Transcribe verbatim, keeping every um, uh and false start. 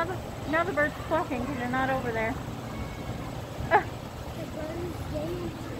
now the, now the bird's talking because you're not over there. Uh. The bird's getting